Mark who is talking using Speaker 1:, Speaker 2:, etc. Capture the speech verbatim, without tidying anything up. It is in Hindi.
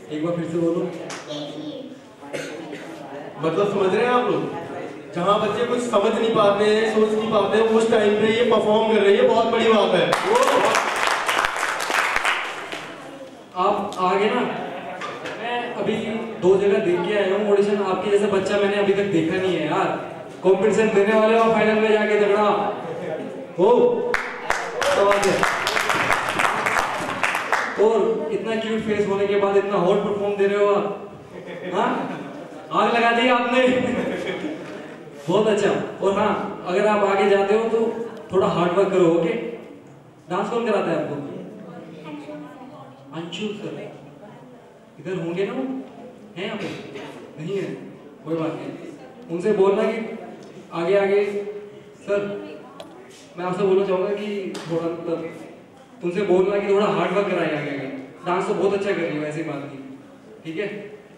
Speaker 1: एक बार फिर से बोलो।
Speaker 2: मतलब समझ रहे हैं आप लोग, जहाँ बच्चे कुछ समझ नहीं पाते हैं, सोच नहीं पाते हैं, उस टाइम पे ये परफॉर्म कर रही है, बहुत बड़ी बात है।
Speaker 1: आप आगे ना, मैं अभी दो जगह देख के आया हूँ ऑडिशन, आपके जैसा बच्चा मैंने अभी तक देखा नहीं है यार। कॉम्पिटिशन देने वाले हो फाइनल में जाके तगड़ा हो, तो बात है। और इतना क्यूट फेस होने के बाद इतना हॉट परफॉर्म दे रहे हो आप, हाँ आग लगा दी आपने। बहुत अच्छा। और हाँ, अगर आप आगे जाते हो तो थोड़ा हार्ड वर्क करो, ओके? डांस कौन कराता है आपको? अंशु सर इधर होंगे ना? वो हैं यहाँ पे? नहीं है, कोई बात नहीं। उनसे बोलना कि आगे आगे। सर मैं आपसे बोलना चाहूँगा कि थोड़ा मतलब उनसे बोलना कि थोड़ा हार्ड वर्क कराएं आगे आगे। डांस तो बहुत अच्छा कर रही है, वैसी बात नहीं, ठीक है?